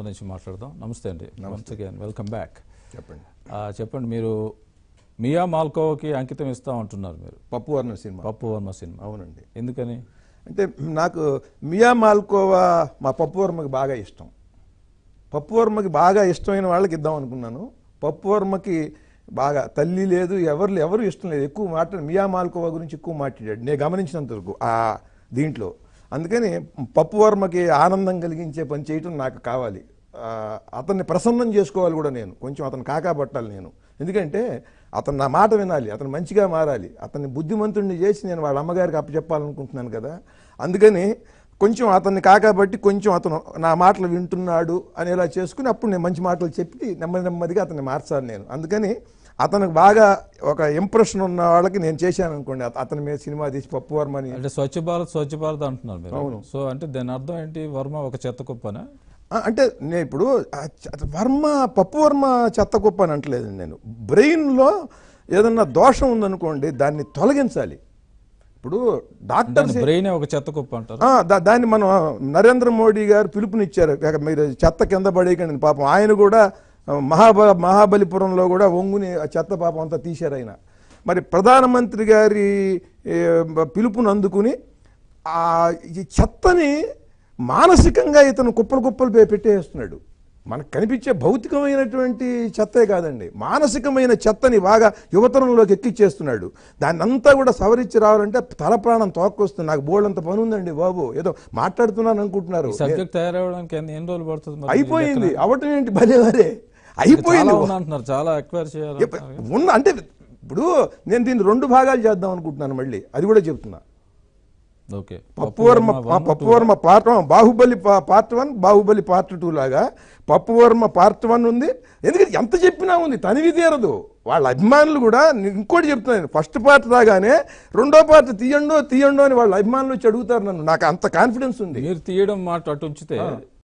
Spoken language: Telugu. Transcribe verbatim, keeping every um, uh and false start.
సంబంధించి మాట్లాడదాం. నమస్తే అండి. Once again welcome back. చెప్పండి చెప్పండి మీరు మియా మాల్కోవాకి అంకితం ఇస్తా ఉంటున్నారు. మీరు పప్పువర్మ సినిమా పప్పువర్మ సినిమా అవునండి. ఎందుకని అంటే నాకు మియా మాల్కోవా మా పప్పువర్మకి బాగా ఇష్టం. పప్పువర్మకి బాగా ఇష్టమైన వాళ్ళకి ఇద్దాం అనుకున్నాను. పప్పువర్మకి బాగా తల్లి లేదు, ఎవరు ఎవరు ఇష్టం లేదు. ఎక్కువ మాట్లాడు మియా మాల్కోవా గురించి ఎక్కువ మాట్లాడాడు నేను గమనించినంతవరకు ఆ దీంట్లో. అందుకని పప్పువర్మకి ఆనందం కలిగించే పని చేయటం నాకు కావాలి. అతన్ని ప్రసన్నం చేసుకోవాలి కూడా నేను. కొంచెం అతను కాకాపట్టాలి నేను. ఎందుకంటే అతను నా మాట వినాలి, అతను మంచిగా మారాలి. అతన్ని బుద్ధిమంతుడిని చేసి నేను వాళ్ళ అమ్మగారికి అప్పచెప్పాలనుకుంటున్నాను కదా. అందుకని కొంచెం అతన్ని కాకాబట్టి కొంచెం అతను నా మాటలు వింటున్నాడు అనేలా చేసుకుని అప్పుడు నేను మంచి మాటలు చెప్పి నెమ్మది నెమ్మదిగా అతన్ని మార్చాలి నేను. అందుకని అతనికి బాగా ఒక ఇంప్రెషన్ ఉన్న వాళ్ళకి నేను చేశాను అనుకోండి. అతని మీద సినిమా తీసి పప్పువర్మని అంటే స్వచ్ఛ భారత్ స్వచ్ఛ భారత్ అంటున్నారు మీరు. అవును. సో అంటే దాని అర్థం ఏంటి? వర్మ ఒక చెత్త కుప్పనా? అంటే నేను ఇప్పుడు వర్మ పప్పువర్మ చెత్త కుప్ప అని అంటలేదు నేను. బ్రెయిన్లో ఏదన్నా దోషం ఉందనుకోండి దాన్ని తొలగించాలి. ఇప్పుడు డాక్టర్ బ్రెయిన్ ఒక చెత్త కుప్ప అంటారు. దాన్ని మనం నరేంద్ర మోడీ గారు పిలుపునిచ్చారు, మీరు చెత్త కింద పడేయకండి. పాపం ఆయన కూడా మహాబ మహాబలిపురంలో కూడా ఒంగుని చెత్త పాపం అంతా తీశారు ఆయన. మరి ప్రధానమంత్రి గారి పిలుపుని అందుకుని ఆ ఈ చెత్తని మానసికంగా ఇతను కుప్పలు కుప్పలు పెట్టేస్తున్నాడు. మనకు కనిపించే భౌతికమైనటువంటి చెత్తే కాదండి, మానసికమైన చెత్తని బాగా యువతరంలోకి ఎక్కిచ్చేస్తున్నాడు. దాన్ని అంతా కూడా సవరించి రావాలంటే తల ప్రాణం తోక్కొస్తుంది. నాకు బోల్డంత పని ఉందండి బాబు, ఏదో మాట్లాడుతున్నాను అనుకుంటున్నారు. సబ్జెక్ట్ తయారవడానికి ఎన్ని రోజులు పడుతుంది? అయిపోయింది. అవటం ఏంటి భలేవరే, అయిపోయింది. అంటున్నారు చాలా ఎక్వైర్ చేయాలి ఉన్న. అంటే ఇప్పుడు నేను దీన్ని రెండు భాగాలు చేద్దాం అనుకుంటున్నాను మళ్ళీ, అది కూడా చెప్తున్నా. Pappuvarma Pappuvarma part one, Baahubali part one, Baahubali part two లాగా పప్పువర్మ పార్ట్ వన్ ఉంది. ఎందుకంటే ఎంత చెప్పినా ఉంది, తనివి తీరదు. వాళ్ళ అభిమానులు కూడా ఇంకోటి చెప్తున్నాను, ఫస్ట్ పార్ట్ రాగానే రెండో పార్ట్ తీయండో తీయండో అని వాళ్ళ అభిమానులు వచ్చి అడుగుతారు నన్ను. నాకు అంత కాన్ఫిడెన్స్ ఉంది. మీరు తీయడం మాట అటు ఉంచితే